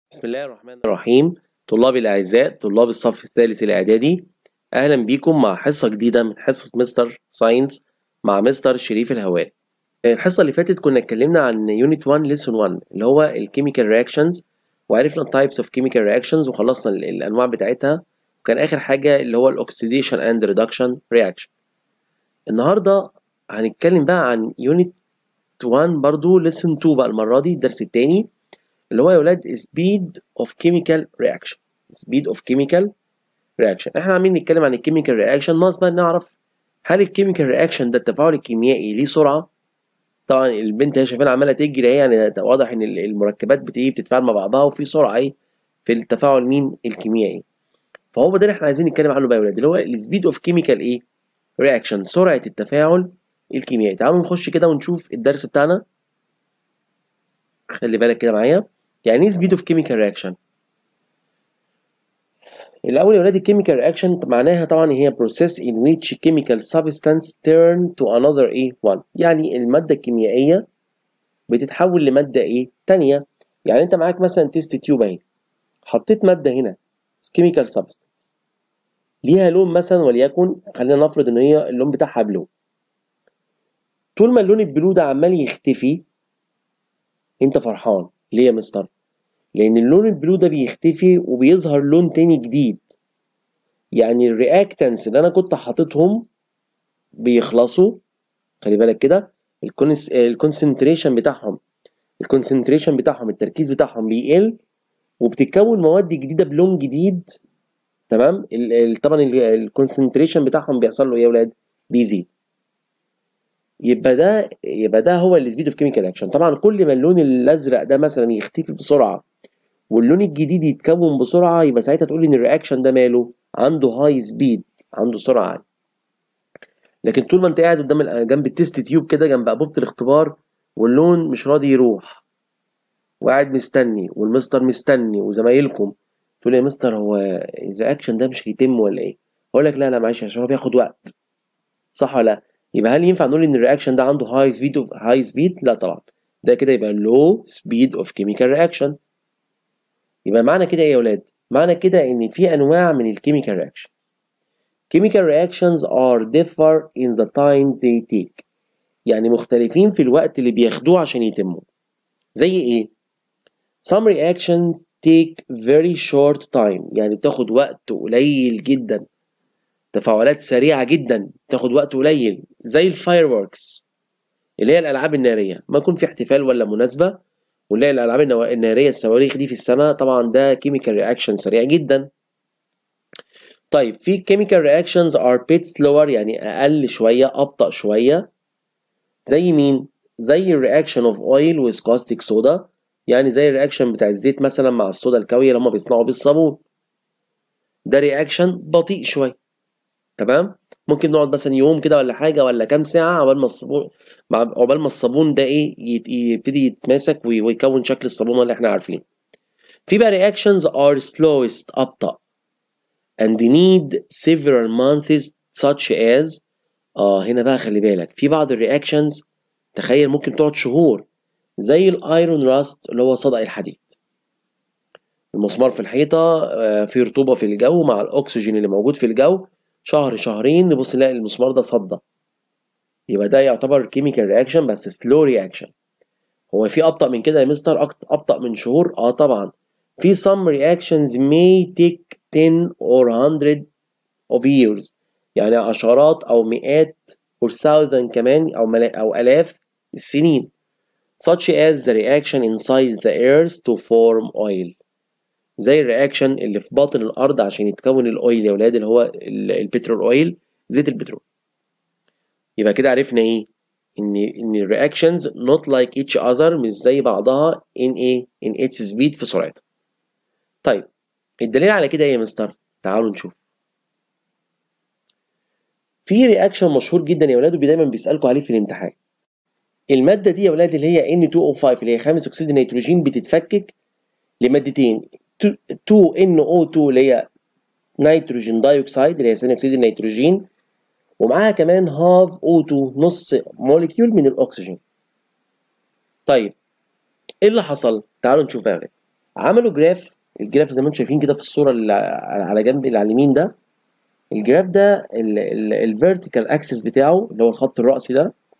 بسم الله الرحمن الرحيم. طلابي الأعزاء طلاب الصف الثالث الإعدادي، أهلا بيكم مع حصة جديدة من حصص مستر ساينس مع مستر شريف الهواري. الحصة اللي فاتت كنا اتكلمنا عن يونت 1 ليسون 1 اللي هو الكيميكال رياكشنز، وعرفنا التايبس اوف كيميكال رياكشنز وخلصنا الأنواع بتاعتها، وكان آخر حاجة اللي هو الأكسيديشن أند ريدكشن رياكشن. النهاردة هنتكلم بقى عن يونت 1 برضو ليسون 2 بقى المرة دي الدرس التاني اللي هو يا ولاد speed of chemical reaction. speed of chemical reaction احنا عاملين نتكلم عن الكيميكال رياكشن، ناقص بقى نعرف هل الكيميكال رياكشن ده التفاعل الكيميائي ليه سرعه؟ طبعا البنت هي شايفانا عماله تجري اهي، يعني واضح ان المركبات بتتفاعل مع بعضها وفي سرعه ايه في التفاعل مين الكيميائي. فهو ده اللي احنا عايزين نتكلم عنه بقى يا ولاد، اللي هو السبيد اوف كيميكال ايه رياكشن، سرعه التفاعل الكيميائي. تعالوا نخش كده ونشوف الدرس بتاعنا. خلي بالك كده معايا، يعني ايه سبيد اوف كيميكال رياكشن؟ الأول يا ولاد الكيميكال رياكشن معناها طبعا هي process in which chemical substance turn to another one، يعني المادة الكيميائية بتتحول لمادة تانية. يعني أنت معاك مثلا تيست تيوب أهي، حطيت مادة هنا chemical substance ليها لون مثلا، وليكن خلينا نفرض إن هي اللون بتاعها بلو. طول ما اللون البلو ده عمال يختفي أنت فرحان. ليه يا مستر؟ لأن اللون البلو ده بيختفي وبيظهر لون تاني جديد، يعني الرياكتنس اللي أنا كنت حاططهم بيخلصوا. خلي بالك كده، الكونسنتريشن بتاعهم التركيز بتاعهم بيقل، وبتتكون مواد جديده بلون جديد. تمام. طبعا الكونسنتريشن بتاعهم بيحصل له ايه يا ولاد؟ بيزيد. يبقى ده هو السبيد اوف كيميكال اكشن. طبعا كل ما اللون الازرق ده مثلا يختفي بسرعه واللون الجديد يتكون بسرعه، يبقى ساعتها تقول ان الرياكشن ده ماله عنده هاي سبيد، عنده سرعه عاليه. لكن طول ما انت قاعد قدام جنب التيست تيوب كده، جنب انبوبه الاختبار، واللون مش راضي يروح، وقاعد مستني والمستر مستني وزمايلكم، تقول يا مستر هو الرياكشن ده مش هيتم ولا ايه؟ اقول لك لا معلش عشان هو بياخد وقت. صح ولا لا؟ يبقى هل ينفع نقول ان الرياكشن ده عنده هاي سبيد؟ لا طبعا، ده كده يبقى لو سبيد اوف كيميكال رياكشن. يبقى معنى كده ايه يا ولاد؟ معنى كده ان في انواع من الكيميكال رياكشن. chemical reactions are differ in the time they take، يعني مختلفين في الوقت اللي بياخدوه عشان يتموا. زي ايه؟ some reactions take very short time، يعني بتاخد وقت قليل جدا، تفاعلات سريعة جدا تاخد وقت قليل، زي الفايروركس اللي هي الألعاب النارية. ما يكون في احتفال ولا مناسبة ونلاقي الألعاب النارية الصواريخ دي في السماء، طبعا ده chemical reaction سريع جدا. طيب في chemical reactions are bit slower، يعني أقل شوية، أبطأ شوية. زي مين؟ زي الرياكشن اوف اويل ويز كاستيك صودا، يعني زي الرياكشن بتاع الزيت مثلا مع الصودا الكاوية اللي هما بيصنعوا بالصابون. ده رياكشن بطيء شوية. تمام؟ ممكن نقعد مثلا يوم كده ولا حاجة ولا كام ساعة عقبال ما الصابون ده يبتدي يتماسك ويكون شكل الصابونة اللي احنا عارفينه. في بقى reactions are slowest، أبطأ and need several months such as هنا بقى خلي بالك في بعض الرياكشنز تخيل ممكن تقعد شهور، زي الايرون راست اللي هو صدأ الحديد. المسمار في الحيطة في رطوبة في الجو مع الأكسجين اللي موجود في الجو، شهر شهرين نبص نلاقي المسمار ده صدى. يبقى ده يعتبر كيميكال رياكشن بس سلو رياكشن. هو في أبطأ من كده يا مستر؟ أبطأ من شهور؟ طبعا. في some reactions may take 10 or 100 of years، يعني عشرات أو مئات or thousand كمان أو آلاف السنين. such as the reaction inside the earth to form oil، زي الرياكشن اللي في باطن الارض عشان يتكون الاويل يا ولاد، اللي هو البترول اويل، زيت البترول. يبقى كده عرفنا ايه؟ ان الرياكشنز not like each other، مش زي بعضها in its speed، في سرعتها. طيب الدليل على كده ايه يا مستر؟ تعالوا نشوف. في رياكشن مشهور جدا يا ولاد ودايما بيسالكوا عليه في الامتحان. الماده دي يا ولاد اللي هي N2O5 اللي هي خامس اكسيد النيتروجين، بتتفكك لمادتين 2NO2 اللي هي نيتروجين دايوكسيد اللي هي ثاني اكسيد النيتروجين، ومعاها كمان هاف O2 نص موليكيول من الاكسجين. طيب ايه اللي حصل؟ تعالوا نشوف بقى. عملوا جراف، الجراف زي ما انتم شايفين كده في الصوره اللي على جنب اللي على اليمين ده. الجراف ده الفيرتيكال اكسس بتاعه اللي هو الخط الرأسي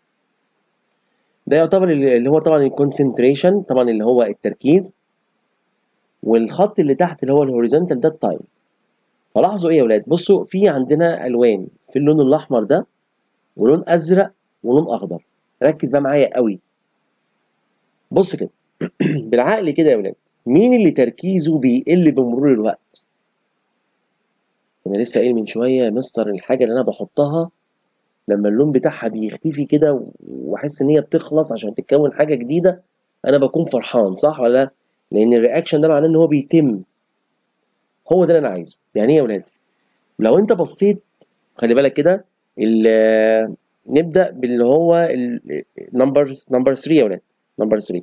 ده يعتبر اللي هو طبعا الكونسنتريشن، طبعا اللي هو التركيز، والخط اللي تحت اللي هو الهوريزونتال ده التايم. فلاحظوا ايه يا ولاد، بصوا في عندنا الوان، في اللون الاحمر ده ولون ازرق ولون اخضر. ركز بقى معايا قوي، بص كده بالعقل كده يا ولاد، مين اللي تركيزه بيقل بمرور الوقت؟ انا لسه قايل من شويه يا مستر الحاجه اللي انا بحطها لما اللون بتاعها بيختفي كده واحس ان هي بتخلص عشان تتكون حاجه جديده، انا بكون فرحان، صح ولا لا؟ لان الرياكشن ده معناه ان هو بيتم. هو ده اللي انا عايزه. يعني ايه يا ولاد؟ لو انت بصيت، خلي بالك كده، نبدا باللي هو نمبر 3 يا ولاد، نمبر 3.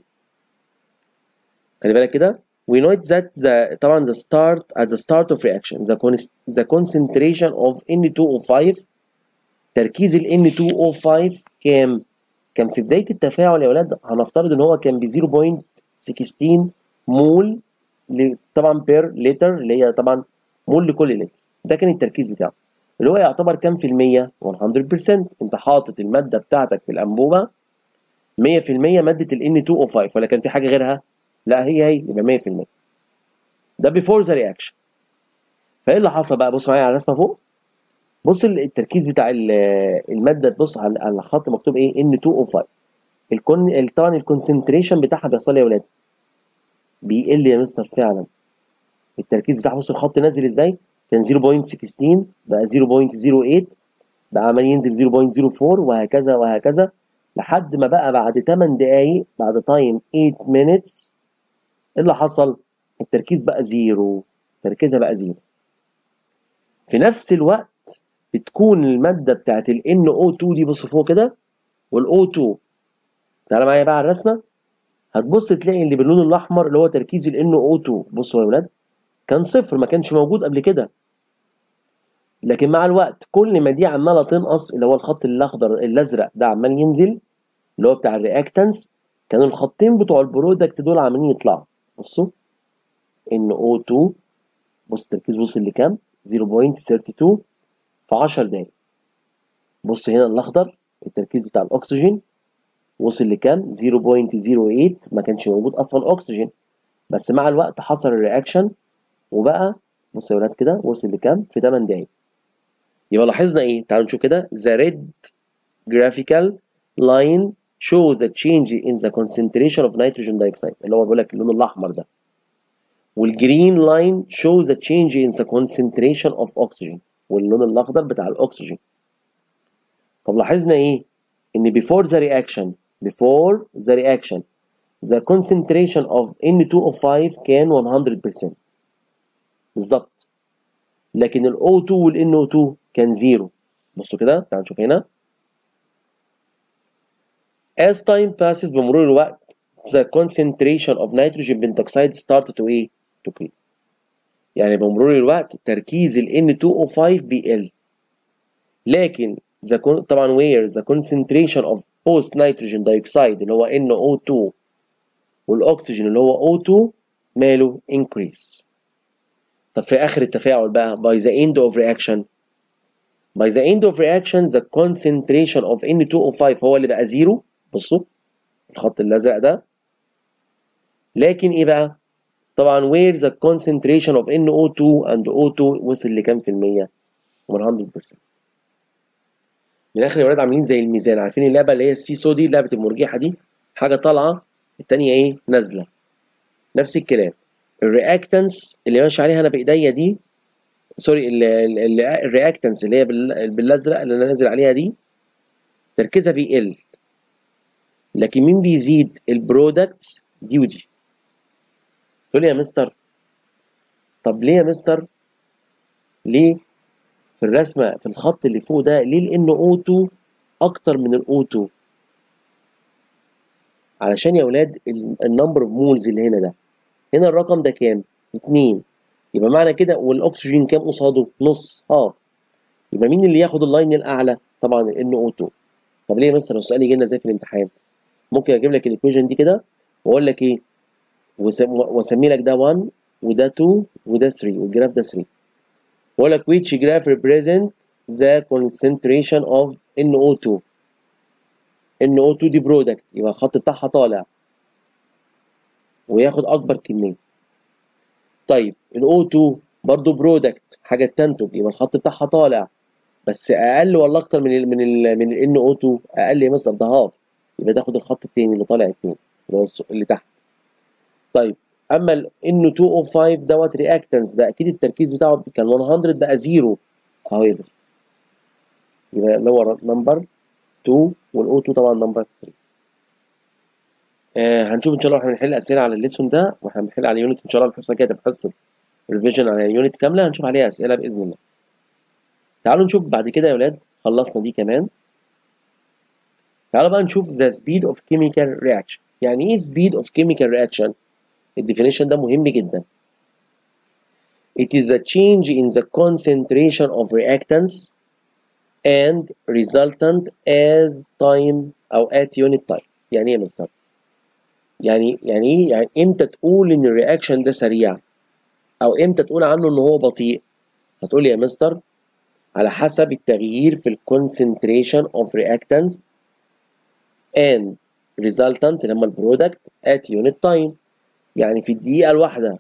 خلي بالك كده. we note that طبعا at the start of reaction the concentration of N2O5، تركيز ال N2O5 كام؟ كان في بداية التفاعل يا ولاد هنفترض ان هو كان ب 0.16 مول طبعا بير لتر، اللي هي طبعا مول لكل لتر. ده كان التركيز بتاعه، اللي هو يعتبر كام في المية؟ 100%. انت حاطط المادة بتاعتك في الأنبوبة 100% مادة ال N2O5، ولا كان في حاجة غيرها؟ لا هي يبقى 100%. ده before the reaction. فايه اللي حصل بقى؟ بص معايا على الرسمة فوق. بص التركيز بتاع المادة، تبص على الخط مكتوب ايه؟ N2O5. طبعا الكونسنتريشن بتاعها بيحصل ايه يا ولاد؟ بيقل يا مستر فعلا. التركيز بتاعها، بص الخط نازل ازاي؟ كان 0.16 بقى 0.08 بقى عمال ينزل 0.04 وهكذا وهكذا، لحد ما بقى بعد 8 دقايق، بعد تايم 8 minutes، ايه اللي حصل؟ التركيز بقى زيرو، تركيزها بقى زيرو. في نفس الوقت بتكون المادة بتاعت ال NO2 دي، بص فوق كده، وال O2، تعالى معايا بقى على الرسمة، هتبص تلاقي اللي باللون الأحمر اللي هو تركيز ال NO2، بصوا يا ولاد، كان صفر، ما كانش موجود قبل كده. لكن مع الوقت كل ما دي عمالة تنقص، اللي هو الخط الأخضر الأزرق ده عمال ينزل، اللي هو بتاع الرياكتنس، كانوا الخطين بتوع البرودكت دول عمالين يطلعوا. بصوا NO2، بص التركيز وصل لكام؟ 0.32 في 10 دقايق. بص هنا الأخضر التركيز بتاع الأكسجين وصل لكام؟ 0.08، ما كانش موجود أصلا أكسجين، بس مع الوقت حصل الرياكشن وبقى، بصوا يا ولاد كده، وصل لكام؟ في 8 دقايق. يبقى لاحظنا إيه؟ تعالوا نشوف كده. The red graphical line shows the change in the concentration of nitrogen dioxide، اللي هو بيقول لك اللون الأحمر ده. والجرين لاين shows the change in the concentration of oxygen، واللون الأخضر بتاع الأكسجين. طب لاحظنا إيه؟ إن before the reaction the concentration of N2O5 كان 100% بالظبط، لكن ال O2 وال NO2 كان زيرو. بصوا كده، تعالوا نشوف هنا. As time passes، بمرور الوقت the concentration of nitrogen pentoxide started to ايه؟ to increase. يعني بمرور الوقت تركيز ال N2O5 بيقل، لكن طبعا where the concentration of both nitrogen dioxide اللي هو NO2 والاكسجين اللي هو O2 ماله؟ increase. طب في اخر التفاعل بقى by the end of reaction the concentration of N2O5 هو اللي بقى زيرو، بصوا الخط الازرق ده. لكن ايه بقى؟ طبعا where the concentration of NO2 and O2 وصل لكام في المية؟ 100%. من الاخر يا ولاد عاملين زي الميزان، عارفين اللعبه اللي هي السيسو دي، لعبه المرجحه دي، حاجه طالعه الثانيه ايه؟ نازله. نفس الكلام. الرياكتنس اللي ماشي عليها انا بايديا دي، سوري، الرياكتنس اللي هي بالازرق اللي انا نازل عليها دي، تركيزها بيقل، لكن مين بيزيد؟ البرودكتس دي ودي. تقول لي يا مستر، طب ليه يا مستر؟ ليه في الرسمه في الخط اللي فوق ده ليه ال NO2 اكتر من ال O2؟ علشان يا ولاد النمبر اوف مولز اللي هنا ده، هنا الرقم ده كام؟ 2، يبقى معنى كده والاكسجين كام قصاده؟ نص، يبقى مين اللي ياخد اللاين الاعلى؟ طبعا ال NO2. طب ليه يا مستر السؤال يجي لنا ازاي في الامتحان؟ ممكن اجيب لك الايكويشن دي كده واقول لك ايه؟ واسمي لك ده 1 وده 2 وده 3 والجراف ده 3. بقول لك which graph represent the concentration of NO2. NO2 دي برودكت، يبقى الخط بتاعها طالع وياخد اكبر كميه. طيب ال O2 برضه برودكت، حاجه تنتج، يبقى الخط بتاعها طالع بس اقل ولا اكتر من ال NO2؟ اقل يا مستر، ده هاف، يبقى تاخد الخط التاني اللي طالع 2 اللي هو اللي تحت. طيب اما ال N2O5 دوت رياكتنس، ده اكيد التركيز بتاعه كان 100 بقى 0 اهو يا مستر، يبقى اللي هو نمبر 2 والاو 2 طبعا نمبر 3. هنشوف ان شاء الله احنا بنحل اسئله على الليسون ده، واحنا بنحل على يونت ان شاء الله الحصه الجايه تبقى حصه ريفيجن على يونت كامله هنشوف عليها اسئله باذن الله. تعالوا نشوف بعد كده يا ولاد، خلصنا دي كمان. تعالوا بقى نشوف the speed of chemical reaction. يعني ايه speed of chemical reaction؟ الديفينيشن ده مهم جدا. It is the change in the concentration of reactants and resultant as time أو at unit time. يعني ايه يا مستر؟ يعني ايه؟ يعني امتى تقول ان الرياكشن ده سريع او امتى تقول عنه ان هو بطيء؟ هتقول لي يا مستر على حسب التغيير في الكونسنتريشن اوف رياكتنس and resultant اللي هم البرودكت at unit time. يعني في الدقيقة الواحدة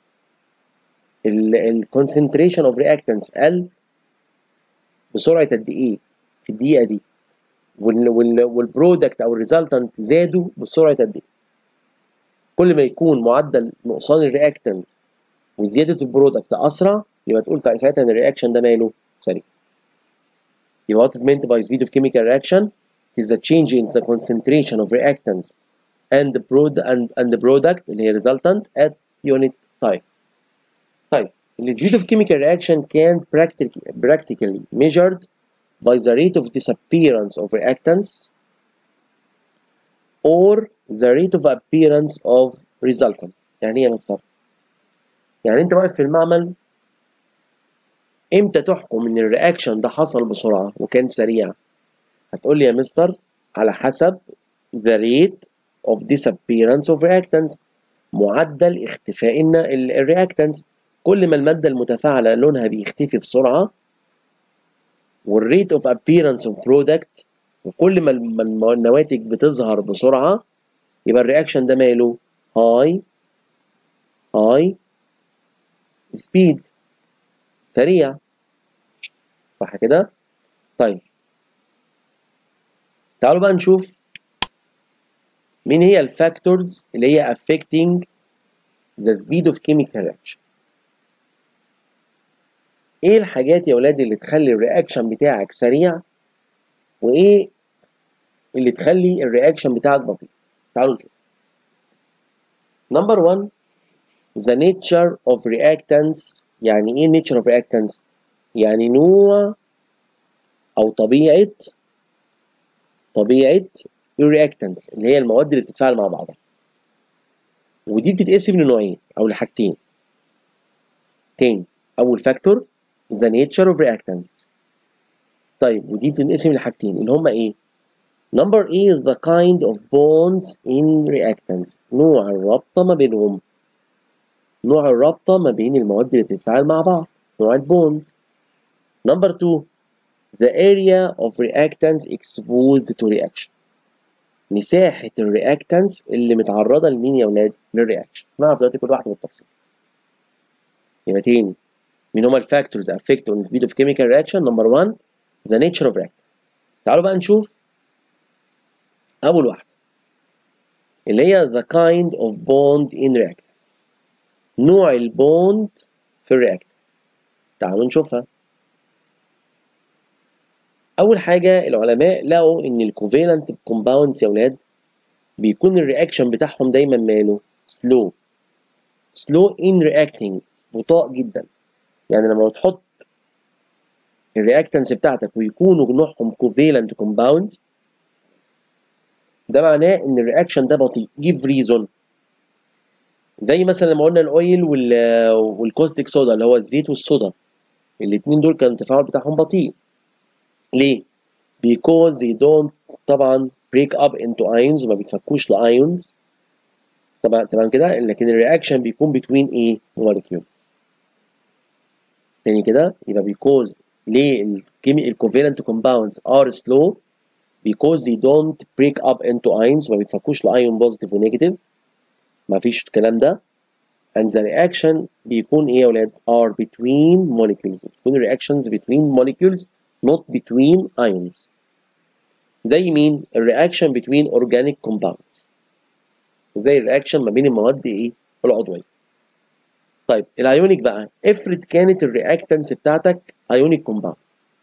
الكونسنتريشن اوف رياكتنس قل بسرعة قد ايه في الدقيقة دي، والبرودكت او الريزلتنت زادوا بسرعة قد ايه. كل ما يكون معدل نقصان الرياكتنس وزيادة البرودكت أسرع، يبقى تقول ساعتها إن الرياكشن ده ماله سريع. يبقى what is meant by speed of chemical reaction is the change in the concentration of reactants and the product اللي هي resultant at unit time. طيب the speed of chemical reaction can practically measured by the rate of disappearance of reactants or the rate of appearance of resultant. يعني ايه يا مستر؟ يعني انت واقف في المعمل، امتى تحكم ان الرياكشن ده حصل بسرعه وكان سريع؟ هتقول لي يا مستر على حسب the rate of disappearance of reactants، معدل اختفاء الرياكتنس. كل ما الماده المتفاعله لونها بيختفي بسرعه، والريت اوف appearance of product، وكل ما النواتج بتظهر بسرعه، يبقى الرياكشن ده ماله هاي سبيد، سريع، صح كده؟ طيب تعالوا بقى نشوف مين هي الفاكتورز اللي هي affecting the speed of chemical reaction. ايه الحاجات يا ولاد اللي تخلي الرياكشن بتاعك سريع، وايه اللي تخلي الرياكشن بتاعك بطيء؟ تعالوا نشوف. نمبر 1 the nature of reactants. يعني ايه nature of reactants؟ يعني نوع او طبيعة الرياكتنس اللي هي المواد اللي بتتفاعل مع بعضها، ودي بتتقسم لنوعين او لحاجتين. تاني، اول فاكتور the nature of reactants. طيب ودي بتنقسم لحاجتين اللي هما ايه؟ Number A is the kind of bonds in reactants. نوع الرابطة ما بينهم. نوع الرابطة ما بين المواد اللي بتتفاعل مع بعض، نوع البوند. Number 2 the area of reactants exposed to reaction. مساحة الرياكتنس اللي متعرضة لمين يا ولاد؟ للرياكشن. نعرف دلوقتي كل واحدة بالتفصيل. يبقى تاني، مين هما الفاكتورز affect on speed of chemical reaction؟ Number 1 the nature of reactants. تعالوا بقى نشوف أول واحدة اللي هي the kind of bond in reactants. نوع البوند في الرياكتنس. تعالوا نشوفها. أول حاجة العلماء لقوا إن الكوفالنت كومباوندز يا ولاد بيكون الرياكشن بتاعهم دايما ماله؟ slow in reacting، بطيء جدا. يعني لما تحط الرياكتنس بتاعتك ويكونوا نوعهم كوفالنت كومباوندز، ده معناه ان الرياكشن ده بطيء. give reason. زي مثلا لما قلنا الاويل والكوستيك صودا اللي هو الزيت والصودا، الاثنين دول كان التفاعل بتاعهم بطيء. ليه؟ because they don't طبعا break up into ions، وما بيتفكوش لايونز. طبعا تمام كده، لكن الرياكشن بيكون between ايه molecules. تاني كده يبقى because ليه الكوفالنت compounds are slow because they don't break up into ions، ما بيتفكوش لايون بوزيتيف ونيجاتيف، ما فيش الكلام ده. and the reaction بيكون ايه يا ولاد are between molecules، بتكون reactions between molecules not between ions. زي مين؟ الرياكشن between organic compounds، زي الرياكشن ما بين المواد ايه العضويه. طيب الايونيك بقى، افرض كانت الرياكتنس بتاعتك ايونيك كومباوند،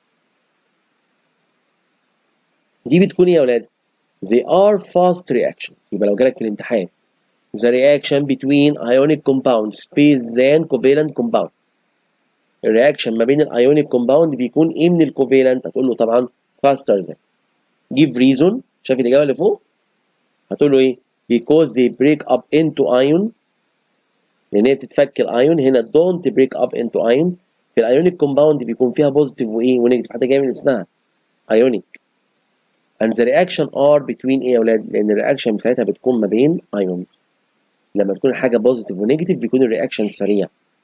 دي بتكون ايه يا ولاد؟ they are fast reactions. يبقى لو جالك في الامتحان the reaction between ionic compounds space than covalent compound، الرياكشن ما بين الايونيك كومباوند بيكون ايه من الكوفالنت؟ هتقول له طبعا faster than. give reason، شايف الاجابه اللي فوق؟ هتقول له ايه؟ because they break up into ion، لان هي بتتفك الايون. هنا don't break up into ion، في الايونيك كومباوند بيكون فيها بوزيتيف وايه ونيجاتيف، حتى جايه من اسمها ايونيك. and the reaction are between ايه يا اولاد؟ لان الرياكشن بتاعتها بتكون ما بين ايونز. لما تكون حاجه بوزيتيف ونيجاتيف بيكون الرياكشن سريع.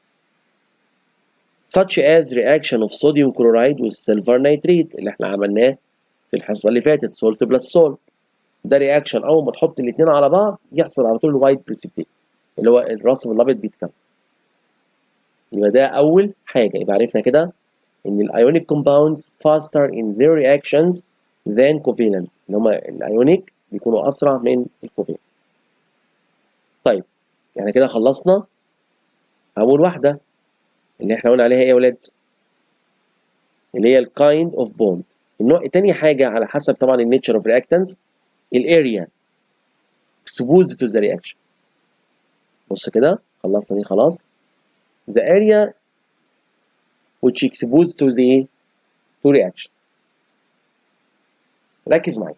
such as reaction of sodium chloride with silver nitrate اللي احنا عملناه في الحصه اللي فاتت، salt plus salt. ده رياكشن اول ما تحط الاثنين على بعض يحصل على طول الوايت بريسبتيت اللي هو الرصف الابيض بيتكون. يبقى ده اول حاجه، يبقى عرفنا كده ان الايونيك compounds faster in their reactions than covalent، ان هم الايونيك بيكونوا اسرع من الكوفالنت. طيب يعني كده خلصنا اول واحده اللي احنا قلنا عليها ايه يا ولاد؟ اللي هي الكايند اوف بوند. النوع تاني حاجه على حسب طبعا النيتشر اوف رياكتنس، الاريا exposed to the reaction. بص كده خلصنا دي خلاص. the area which exposed to the reaction. ركز معايا.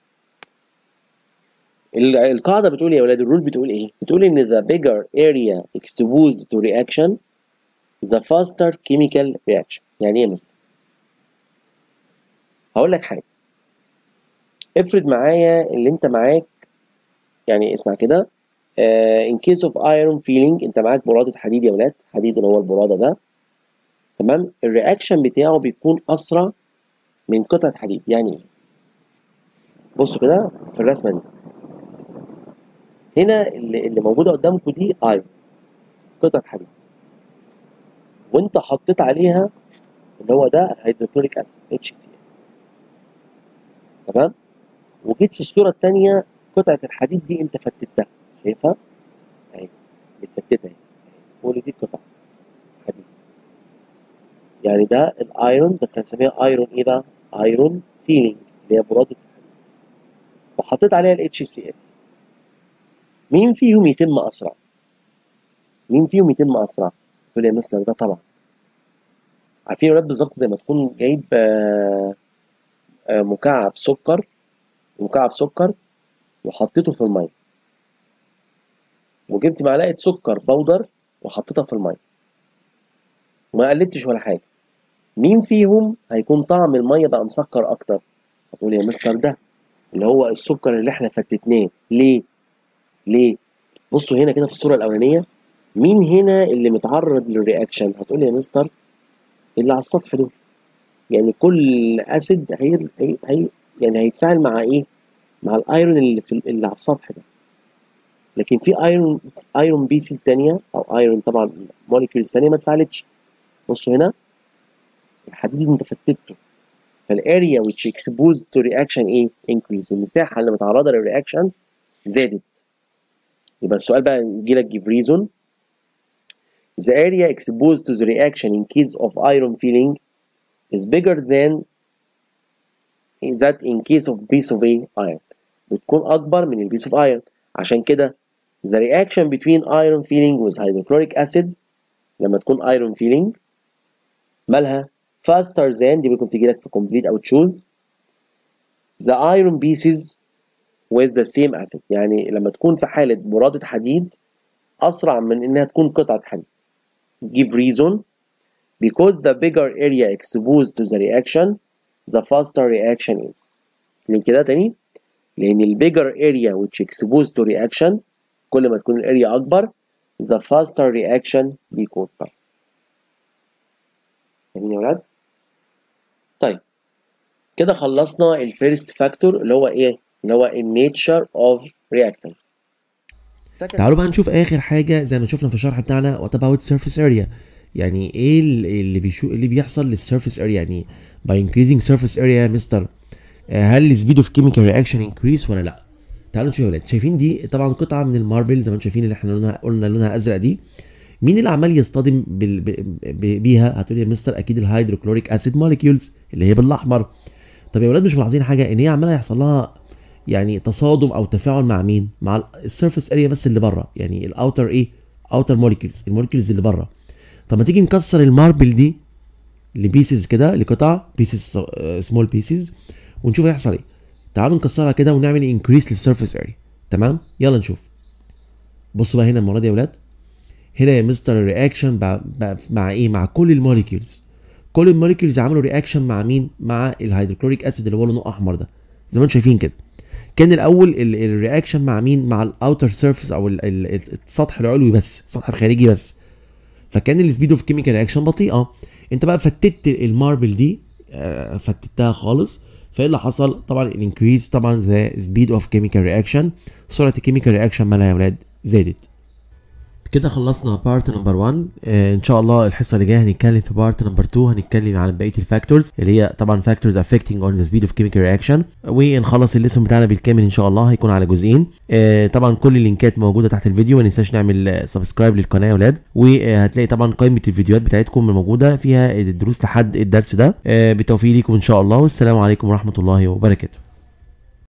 القاعده بتقول يا ولاد، الرول بتقول ايه؟ بتقول ان the bigger area exposed to reaction the faster chemical reaction. يعني ايه يا مستر؟ هقول لك حاجه. افرض معايا اللي انت معاك، يعني اسمع كده، in case of iron feeling، انت معاك برادة حديد يا ولاد، حديد اللي هو البرادة ده، تمام؟ الرياكشن بتاعه بيكون اسرع من قطعة حديد. يعني ايه؟ بصوا كده في الرسمة دي، هنا اللي موجودة قدامكم دي ايرون، قطعة حديد، وانت حطيت عليها اللي هو ده هيدروكلوريك اسيد HCl، تمام؟ وجيت في الصورة الثانية قطعة الحديد دي انت فتتها، شايفها؟ اهي متفتتة اهي، كل دي قطع حديد. يعني ده الايرون، بس هنسميها ايرون ايه بقى؟ ايرون فيلينج اللي هي برادة الحديد، وحطيت عليها ال HCl. مين فيهم يتم اسرع؟ مين فيهم يتم اسرع؟ تقول لي يا مستر ده طبعا. عارفين يا ولاد بالظبط زي ما تكون جايب مكعب سكر وحطيته في الميه، وجبت معلقه سكر بودر وحطيتها في الميه وما قلبتش ولا حاجه. مين فيهم هيكون طعم الميه بقى مسكر اكتر؟ هتقول يا مستر ده اللي هو السكر اللي احنا فتتناه. ليه؟ بصوا هنا كده في الصوره الاولانيه، مين هنا اللي متعرض للرياكشن؟ هتقول يا مستر اللي على السطح دول. يعني كل اسيد هي يعني هيتفاعل مع ايه؟ مع الايرون اللي على السطح ده. لكن في ايرون بيسز ثانيه، او ايرون طبعا موليكيولز ثانيه ما اتفاعلتش. بصوا هنا الحديد اللي انت فتته، فالاريا which exposed to reaction ايه؟ increase، المساحه اللي متعرضه للرياكشن زادت. يبقى السؤال بقى يجي لك give reason. The area exposed to the reaction in case of iron filling is bigger than that in case of piece of iron. بتكون أكبر من ال piece of iron. عشان كده the reaction between iron filling with hydrochloric acid لما تكون iron filling مالها faster than، دي ممكن تيجي لك في complete أو choose the iron pieces with the same acid. يعني لما تكون في حالة برادة حديد أسرع من إنها تكون قطعة حديد. give reason because the bigger area exposed to the reaction the faster reaction is. ليه كده تاني؟ لأن ال bigger area which exposed to reaction كل ما تكون الاريا اكبر the faster reaction بيكون. طيب فاهمين يا ولاد؟ طيب كده خلصنا الفيرست فاكتور اللي هو ايه؟ اللي هو النيتشر اوف رياكتنس. تعالوا بقى نشوف اخر حاجه زي ما شفنا في الشرح بتاعنا وات اباوت سيرفيس اريا. يعني ايه اللي بيحصل للسيرفيس اريا؟ يعني باي انكريزنج سيرفيس اريا يا مستر هل السبيد اوف كيميكال رياكشن انكريس ولا لا؟ تعالوا نشوف يا ولاد. شايفين دي طبعا قطعه من الماربل زي ما انتم شايفين اللي احنا قلنا لونها ازرق دي. مين اللي عمال يصطدم بيها؟ هتقولي يا مستر اكيد الهيدروكلوريك اسيد موليكيولز اللي هي بالاحمر. طب يا ولاد مش ملاحظين حاجه ان هي عماله يحصل لها يعني تصادم او تفاعل مع مين؟ مع السيرفيس اريا بس اللي بره، يعني الاوتر ايه؟ اوتر موليكيولز، الموليكيولز اللي بره. طب ما تيجي نكسر الماربل دي لبيسز كده، لقطع بيسز سمول بيسز ونشوف هيحصل ايه. تعالوا نكسرها كده ونعمل انكريس للسيرفيس اريا. تمام يلا نشوف. بصوا بقى هنا المره دي يا ولاد، هنا يا مستر الرياكشن مع ايه؟ مع كل الموليكيولز. كل الموليكيولز عملوا رياكشن مع مين؟ مع الهيدروكلوريك اسيد اللي هو لونه احمر ده زي ما انتم شايفين كده. كان الاول الرياكشن مع مين؟ مع الاوتر سيرفيس او السطح العلوي بس، السطح الخارجي بس. فكان السبيد اوف كيميكال رياكشن بطيئه. انت بقى فتت الماربل دي فتتها خالص، فايه اللي حصل؟ طبعا الانكريز طبعا ذا سبيد اوف كيميكال رياكشن، سرعه الكيميكال رياكشن مالها يا ولاد؟ زادت. كده خلصنا بارت نمبر 1. ان شاء الله الحصه اللي جايه هنتكلم في بارت نمبر 2، هنتكلم عن بقيه الفاكتورز اللي هي طبعا فاكتورز افكتنج اون ذا سبيد اوف كيميكال رياكشن، ونخلص الليسون بتاعنا بالكامل ان شاء الله. هيكون على جزئين. طبعا كل اللينكات موجوده تحت الفيديو، ما ننساش نعمل سبسكرايب للقناه يا ولاد، وهتلاقي طبعا قائمه الفيديوهات بتاعتكم موجوده فيها الدروس لحد الدرس ده. بالتوفيق ليكم ان شاء الله، والسلام عليكم ورحمه الله وبركاته.